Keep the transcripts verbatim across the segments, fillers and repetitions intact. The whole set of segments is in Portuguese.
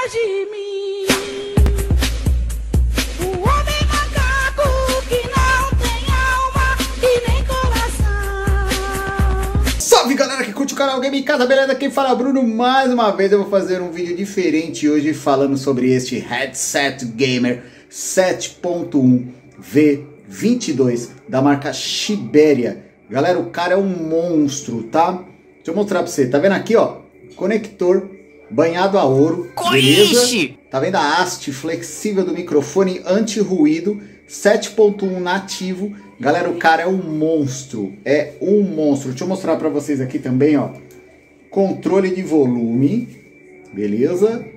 atrás de mim. O homem macaco que não tem alma e nem coração. Salve galera que curte o canal Game em Casa, beleza? Quem fala é o Bruno. Mais uma vez eu vou fazer um vídeo diferente hoje falando sobre este headset gamer sete ponto um V vinte e dois da marca Shiberia. Galera, o cara é um monstro, tá? Deixa eu mostrar pra você. Tá vendo aqui, ó? Conector banhado a ouro, beleza? Tá vendo a haste flexível do microfone anti-ruído, sete ponto um nativo. Galera, o cara é um monstro, é um monstro. Deixa eu mostrar pra vocês aqui também, ó. Controle de volume, beleza?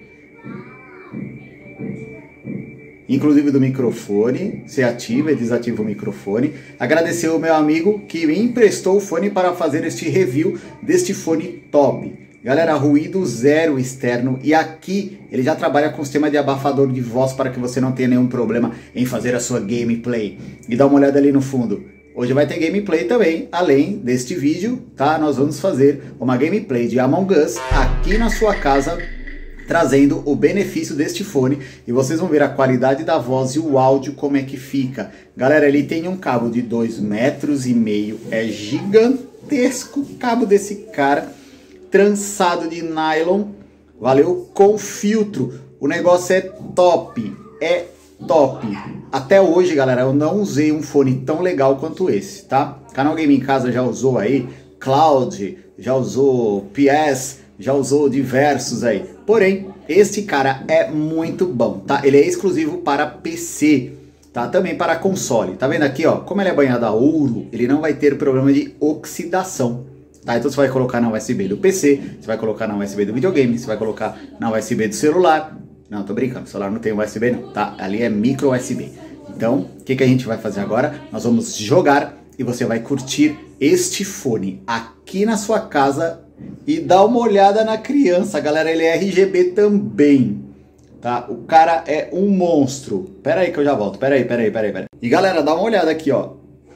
Inclusive do microfone, você ativa e desativa o microfone. Agradecer ao meu amigo que me emprestou o fone para fazer este review deste fone top. Galera, ruído zero externo, e aqui ele já trabalha com sistema de abafador de voz para que você não tenha nenhum problema em fazer a sua gameplay. E dá uma olhada ali no fundo. Hoje vai ter gameplay também, além deste vídeo, tá? Nós vamos fazer uma gameplay de Among Us aqui na sua casa, trazendo o benefício deste fone, e vocês vão ver a qualidade da voz e o áudio como é que fica. Galera, ele tem um cabo de dois metros e meio, é gigantesco o cabo desse cara, trançado de nylon, valeu, com filtro. O negócio é top, é top. Até hoje, galera, eu não usei um fone tão legal quanto esse, tá? O canal Game em Casa já usou aí Cloud, já usou P S, já usou diversos aí. Porém, este cara é muito bom, tá? Ele é exclusivo para P C, tá? Também para console. Tá vendo aqui, ó? Como ele é banhado a ouro, ele não vai ter problema de oxidação, tá? Então você vai colocar na U S B do P C, você vai colocar na U S B do videogame, você vai colocar na U S B do celular. Não, tô brincando, o celular não tem U S B não, tá? Ali é micro U S B. Então, o que, que a gente vai fazer agora? Nós vamos jogar e você vai curtir este fone aqui na sua casa. E dá uma olhada na criança, galera, ele é R G B também, tá? O cara é um monstro. Pera aí que eu já volto, pera aí, pera aí, pera aí, pera aí. E galera, dá uma olhada aqui, ó.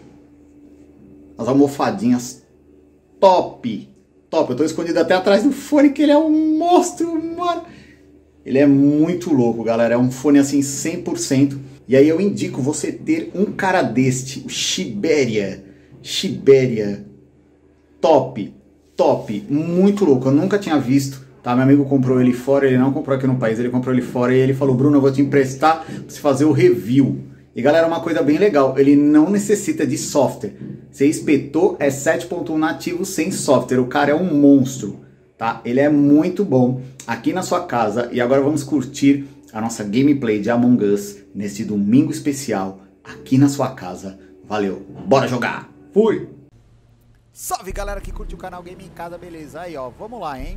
As almofadinhas top, top. Eu tô escondido até atrás do fone, que ele é um monstro, mano. Ele é muito louco, galera, é um fone assim cem por cento. E aí eu indico você ter um cara deste, o Shiberia, Shiberia, top. Top, muito louco, eu nunca tinha visto, tá? Meu amigo comprou ele fora, ele não comprou aqui no país, ele comprou ele fora e ele falou: Bruno, eu vou te emprestar pra você fazer o review. E galera, uma coisa bem legal, ele não necessita de software. Você espetou, é sete ponto um nativo sem software, o cara é um monstro, tá? Ele é muito bom aqui na sua casa. E agora vamos curtir a nossa gameplay de Among Us nesse domingo especial aqui na sua casa. Valeu, bora jogar! Fui! Salve galera que curte o canal Game em Casa, beleza? Aí ó, vamos lá, hein?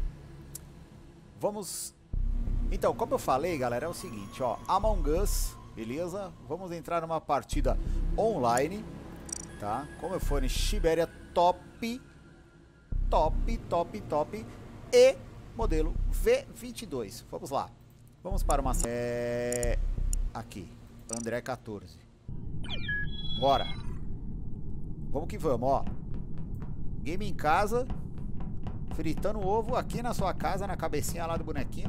Vamos... Então, como eu falei, galera, é o seguinte, ó, Among Us, beleza? Vamos entrar numa partida online, tá? Com meu fone Shiberia top, top, top, top, e modelo V vinte e dois. Vamos lá. Vamos para uma... É... Aqui, André quatorze. Bora. Vamos que vamos, ó. Game em casa, fritando ovo aqui na sua casa, na cabecinha lá do bonequinho.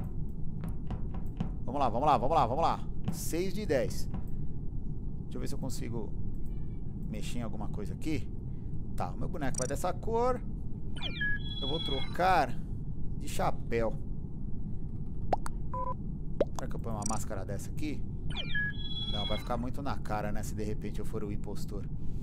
Vamos lá, vamos lá, vamos lá, vamos lá. seis de dez. Deixa eu ver se eu consigo mexer em alguma coisa aqui. Tá, o meu boneco vai dessa cor. Eu vou trocar de chapéu. Será que eu ponho uma máscara dessa aqui? Não, vai ficar muito na cara, né? Se de repente eu for o impostor.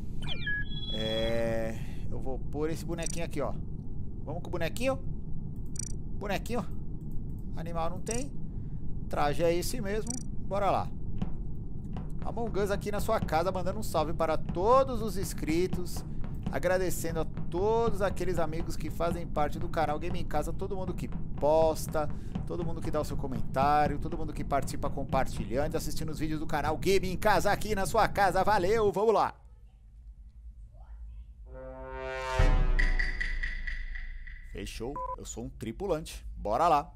É... Eu vou pôr esse bonequinho aqui, ó. Vamos com o bonequinho? Bonequinho. Animal não tem. Traje é esse mesmo. Bora lá. Among Us aqui na sua casa, mandando um salve para todos os inscritos. Agradecendo a todos aqueles amigos que fazem parte do canal Game em Casa. Todo mundo que posta, todo mundo que dá o seu comentário, todo mundo que participa compartilhando, assistindo os vídeos do canal Game em Casa aqui na sua casa. Valeu, vamos lá. Fechou, eu sou um tripulante, bora lá.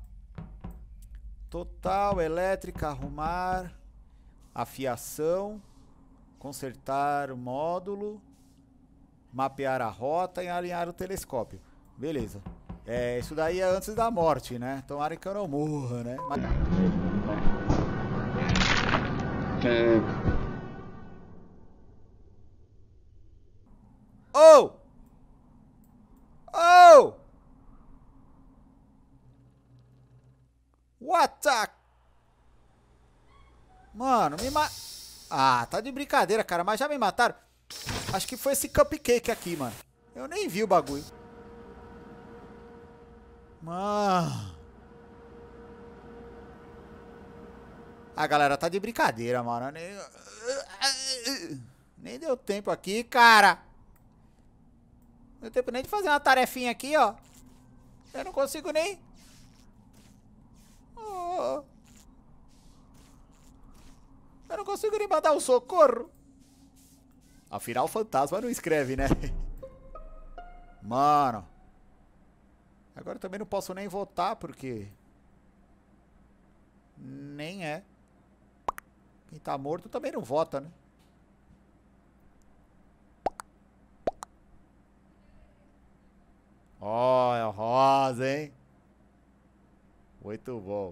Total, elétrica, arrumar, afiação, consertar o módulo, mapear a rota e alinhar o telescópio. Beleza. É, isso daí é antes da morte, né? Tomara que eu não morra, né? Mas... Oh! Oh! What the... Mano, me ma... Ah, tá de brincadeira, cara. Mas já me mataram. Acho que foi esse cupcake aqui, mano. Eu nem vi o bagulho. Mano. A galera tá de brincadeira, mano. Nem... nem deu tempo aqui, cara. Não deu tempo nem de fazer uma tarefinha aqui, ó. Eu não consigo nem... Oh. Eu não consigo nem mandar um socorro. Afinal, o fantasma não escreve, né? Mano. Agora eu também não posso nem votar, porque... nem é. Quem tá morto também não vota, né? Olha, rosa, hein? Muito bom.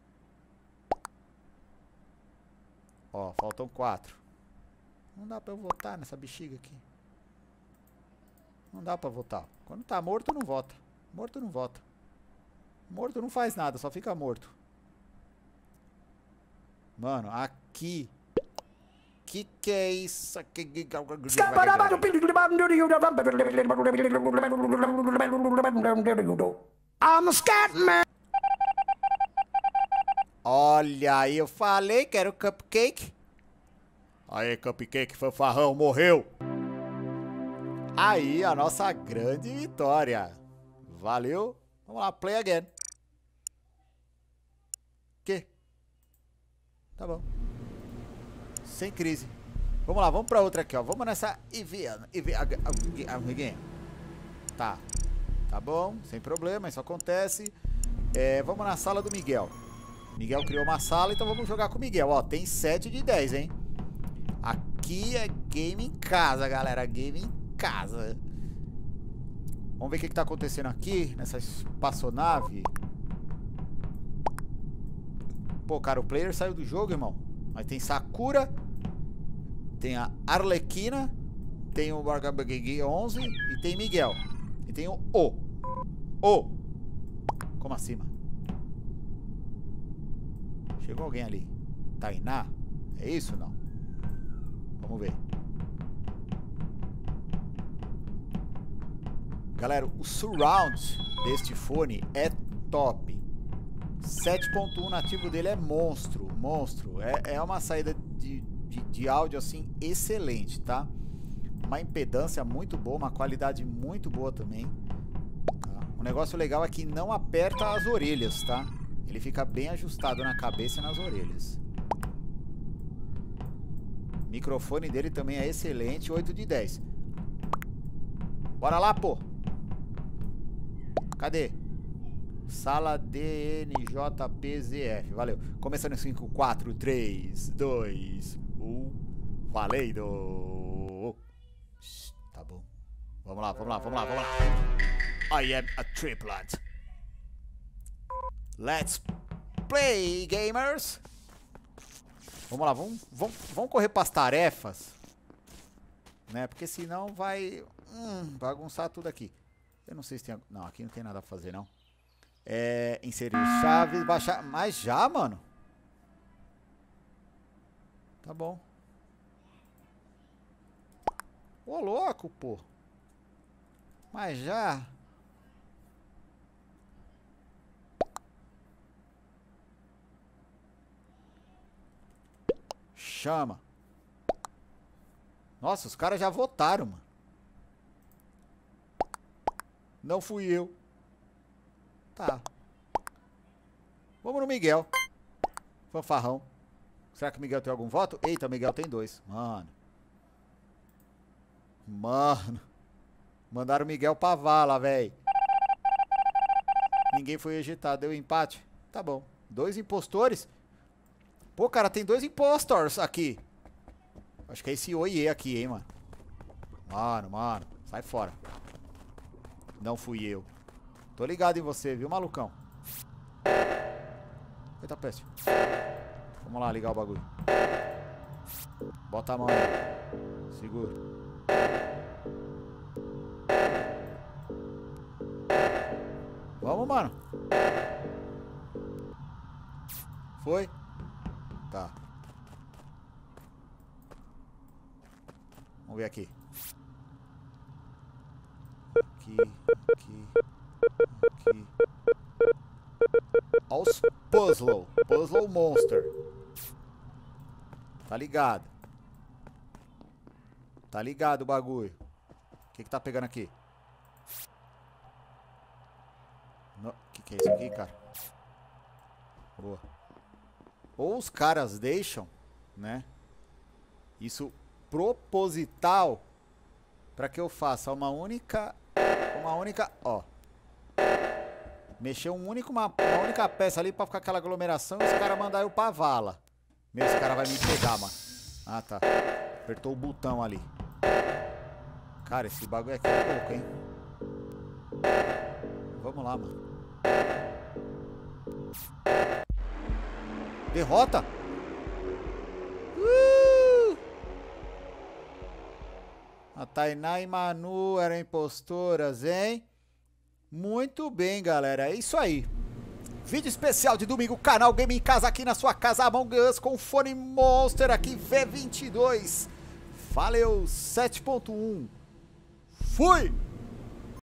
Ó, faltam quatro. Não dá pra eu votar nessa bexiga aqui. Não dá pra votar. Quando tá morto, não vota. Morto não vota. Morto não faz nada, só fica morto. Mano, aqui. Que que é isso aqui? I'm a scat man. Olha aí, eu falei que era o cupcake. Aí, cupcake, fanfarrão, morreu. Aí, a nossa grande vitória. Valeu. Vamos lá, play again. Que? Tá bom. Sem crise. Vamos lá, vamos pra outra aqui, ó. Vamos nessa Iviana. Amiguinha. Tá. Tá bom, sem problema, isso acontece. É, vamos na sala do Miguel. Miguel criou uma sala, então vamos jogar com o Miguel. Ó, tem sete de dez, hein? Aqui é game em casa, galera. Game em casa. Vamos ver o que, que tá acontecendo aqui, nessa espaçonave. Pô, cara, o player saiu do jogo, irmão. Mas tem Sakura, tem a Arlequina, tem o Bargabagui onze e tem Miguel. E tem o O. O. Como assim, mano? Chegou alguém ali. Tainá? É isso ou não? Vamos ver. Galera, o surround deste fone é top. sete ponto um nativo dele é monstro. Monstro. É, é uma saída de, de, de áudio assim excelente, tá? Uma impedância muito boa, uma qualidade muito boa também. Tá? O negócio legal é que não aperta as orelhas, tá? Ele fica bem ajustado na cabeça e nas orelhas. O microfone dele também é excelente, oito de dez. Bora lá, pô. Cadê? Sala D N J P Z F. Valeu. Começando em cinco, quatro, três, dois, um. Valendo. Tá bom. Vamos lá, vamos lá, vamos lá, vamos lá. I am a triplet. Let's play, gamers. Vamos lá, vamos, vamos, vamos correr para as tarefas, né? Porque senão vai hum, bagunçar tudo aqui. Eu não sei se tem... Não, aqui não tem nada a fazer, não. É... Inserir chaves, baixar... Mas já, mano? Tá bom. Ô, louco, pô. Mas já... Chama. Nossa, os caras já votaram, mano. Não fui eu. Tá. Vamos no Miguel. Fanfarrão. Será que o Miguel tem algum voto? Eita, o Miguel tem dois. Mano. Mano. Mandaram o Miguel pra vala, velho. Ninguém foi ejetado. Deu empate? Tá bom. Dois impostores? Pô, cara, tem dois impostors aqui. Acho que é esse oiê aqui, hein, mano. Mano, mano. Sai fora. Não fui eu. Tô ligado em você, viu, malucão? Eita, peste. Vamos lá ligar o bagulho. Bota a mão aí. Segura. Vamos, mano. Foi? Tá. Vamos ver aqui. Aqui, aqui, aqui. Olha os puzzle. Puzzle Monster. Tá ligado. Tá ligado o bagulho. O que que tá pegando aqui? O que que é isso aqui, cara? Boa. Ou os caras deixam, né? Isso proposital pra que eu faça uma única... Uma única... Ó. Mexer um único, uma, uma única peça ali pra ficar aquela aglomeração e os caras mandar eu pra vala. Meu, esse cara vai me pegar, mano. Ah, tá. Apertou o botão ali. Cara, esse bagulho aqui é louco, hein? Vamos lá, mano. Derrota? Uh! A Tainá e Manu eram impostoras, hein? Muito bem, galera. É isso aí. Vídeo especial de domingo, canal Game em Casa aqui na sua casa, Among Us com fone Monster aqui, V vinte e dois. Valeu, sete ponto um. Fui!